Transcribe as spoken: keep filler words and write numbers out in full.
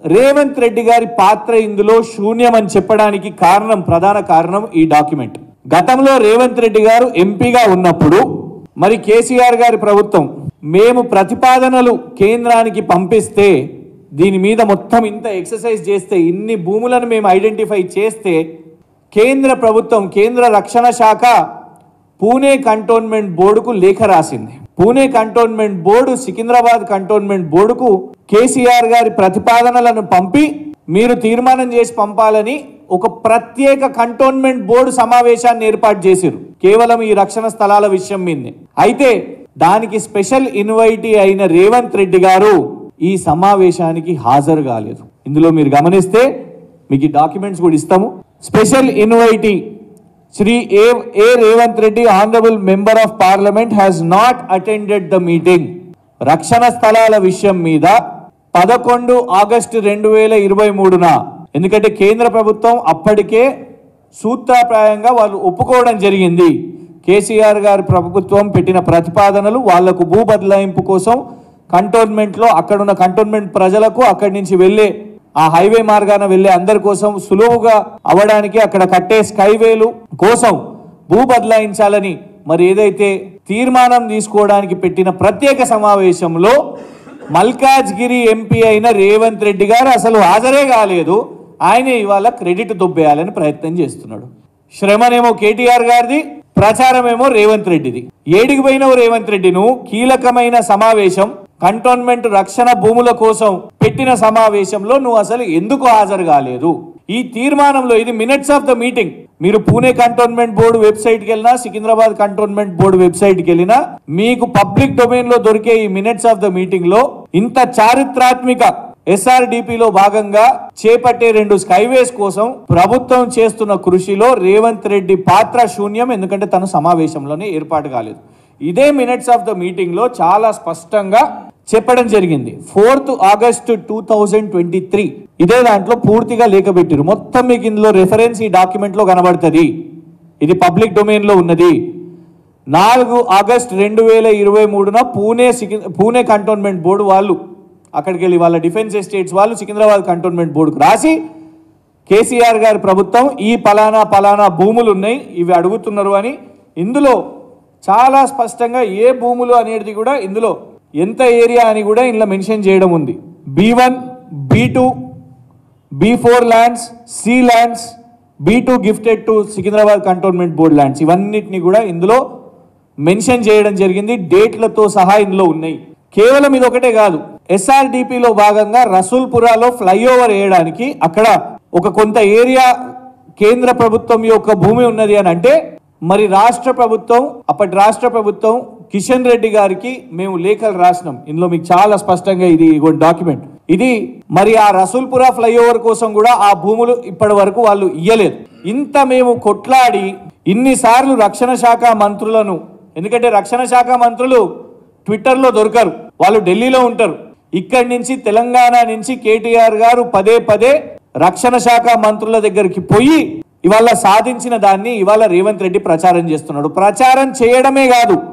రేవంత్ రెడ్డి గారి పాత్ర ఇందులో శూన్యం అని చెప్పడానికి కారణం, ప్రధాన కారణం ఈ డాక్యుమెంట్. గతంలో రేవంత్ రెడ్డి గారు ఎంపీగా ఉన్నప్పుడు మరి కేసీఆర్ గారి ప్రభుత్వం మేము ప్రతిపాదనలు కేంద్రానికి పంపిస్తే, దీని మీద మొత్తం ఇంత ఎక్సర్సైజ్ చేస్తే, ఇన్ని భూములను మేము ఐడెంటిఫై చేస్తే కేంద్ర ప్రభుత్వం, కేంద్ర రక్షణ శాఖ పూణే కంటోన్మెంట్ బోర్డుకు లేఖ రాసింది. Pune cantonment board Secunderabad cantonment బోర్డుకు కేసీఆర్ గారి ప్రతిపాదనలను పంపి మీరు తీర్మానం చేసి పంపాలని ఒక ప్రత్యేక కంటోన్మెంట్ బోర్డు సమావేశాన్ని ఏర్పాటు చేశారు, కేవలం ఈ రక్షణ స్థలాల విషయం మీదే. అయితే దానికి స్పెషల్ ఇన్వైటీ అయిన రేవంత్ రెడ్డి గారు ఈ సమావేశానికి హాజరు కాలేదు. ఇందులో మీరు గమనిస్తే మీకు డాక్యుమెంట్స్ కూడా ఇస్తాము. Special invitee Shri A A Revanth Reddy honourable member of parliament has not attended the meeting. రక్షణ స్థలాల విషయం మీద పదకొండు ఆగస్టు రెండు వేల ఇరవై మూడున ఎందుకంటే కేంద్ర ప్రభుత్వం అప్పటికే సూత్రప్రాయంగా వాళ్ళు ఒప్పుకోవడం జరిగింది. కేసీఆర్ గారి ప్రభుత్వం పెట్టిన ప్రతిపాదనలు వాళ్లకు భూ బదలాయింపు కోసం కంటోన్మెంట్లో అక్కడున్న కంటోన్మెంట్ ప్రజలకు అక్కడి నుంచి వెళ్ళే ఆ హైవే మార్గాన వెళ్ళే అందరి కోసం సులువుగా అవ్వడానికి అక్కడ కట్టే స్కైవేలు కోసం భూ బదలాయించాలని మరి ఏదైతే తీర్మానం తీసుకోవడానికి పెట్టిన ప్రత్యేక సమావేశంలో మల్కాజ్గిరి ఎంపీ అయిన రేవంత్ రెడ్డి గారు అసలు హాజరే కాలేదు. ఆయన ఇవాళ క్రెడిట్ దొబ్బేయాలని ప్రయత్నం చేస్తున్నాడు. శ్రమనేమో కేటీఆర్ గారిది, ప్రచారం ఏమో రేవంత్ రెడ్డిది. ఏడికి పోయినవు రేవంత్ రెడ్డి? నువ్వు కీలకమైన సమావేశం, కంటోన్మెంట్ రక్షణ భూముల కోసం పెట్టిన సమావేశంలో నువ్వు అసలు ఎందుకు హాజరు కాలేదు? ఈ తీర్మానంలో ఇది మినిట్స్ ఆఫ్ ద మీటింగ్. మీరు పూణే కంటోన్మెంట్ బోర్డు వెబ్సైట్కి వెళ్ళినా, సికింద్రాబాద్ కంటోన్మెంట్ బోర్డు వెబ్సైట్కి వెళ్ళినా మీకు పబ్లిక్ డొమైన్ లో దొరికే ఈ మినిట్స్ ఆఫ్ ద మీటింగ్ లో ఇంత చారిత్రాత్మక ఎస్ఆర్డిపిలో భాగంగా చేపట్టే రెండు స్కైవేస్ కోసం ప్రభుత్వం చేస్తున్న కృషిలో రేవంత్ రెడ్డి పాత్ర శూన్యం. ఎందుకంటే తను సమావేశంలోనే ఏర్పాటు కాలేదు. ఇదే మినిట్స్ ఆఫ్ ద మీటింగ్ లో చాలా స్పష్టంగా చెప్పడం జరిగింది. Fourth August two thousand twenty three ఇదే దాంట్లో పూర్తిగా లేఖ పెట్టారు. మొత్తం మీకు ఇందులో రెఫరెన్స్ ఈ డాక్యుమెంట్ లో కనబడుతుంది. ఇది పబ్లిక్ డొమైన్ లో ఉన్నది. నాలుగు ఆగస్ట్ రెండు వేల ఇరవై మూడున పూణే పూణే కంటోన్మెంట్ బోర్డు వాళ్ళు అక్కడికి వెళ్ళి వాళ్ళ డిఫెన్స్ ఎస్టేట్స్ వాళ్ళు సికింద్రాబాద్ కంటోన్మెంట్ బోర్డుకు రాసి కేసీఆర్ గారి ప్రభుత్వం ఈ పలానా పలానా భూములు ఉన్నాయి ఇవి అడుగుతున్నారు అని, ఇందులో చాలా స్పష్టంగా ఏ భూములు అనేది కూడా ఇందులో ఎంత ఏరియా అని కూడా ఇందులో మెన్షన్ చేయడం ఉంది. B one B two B four lands, C lands, B two gifted to Secunderabad cantonment board lands, ఇవన్నిటిని కూడా ఇందులో మెన్షన్ చేయడం జరిగింది. డేట్లతో సహా ఇందులో ఉన్నాయి. కేవలం ఇది ఒకటే కాదు, ఎస్ఆర్డిపిలో భాగంగా రసూల్పురాలో ఫ్లైఓవర్ వేయడానికి అక్కడ ఒక కొంత ఏరియా కేంద్ర ప్రభుత్వం యొక్క భూమి ఉన్నది అని అంటే, మరి రాష్ట్ర ప్రభుత్వం అప్పటి రాష్ట్ర ప్రభుత్వం కిషన్ రెడ్డి గారికి మేము లేఖలు రాసినాం. ఇందులో మీకు చాలా స్పష్టంగా ఇది డాక్యుమెంట్. ఇది మరి ఆ రసూల్పురా ఫ్లైఓవర్ కోసం కూడా ఆ భూములు ఇప్పటి వరకు వాళ్ళు ఇయ్యలేదు. ఇంత మేము కొట్లాడి ఇన్నిసార్లు రక్షణ శాఖ మంత్రులను, ఎందుకంటే రక్షణ శాఖ మంత్రులు ట్విట్టర్లో దొరకరు, వాళ్ళు ఢిల్లీలో ఉంటారు. ఇక్కడి నుంచి తెలంగాణ నుంచి కేటీఆర్ గారు పదే పదే రక్షణ శాఖ మంత్రుల దగ్గరికి పోయి ఇవాళ సాధించిన దాన్ని ఇవాళ రేవంత్ రెడ్డి ప్రచారం చేస్తున్నాడు. ప్రచారం చేయడమే కాదు,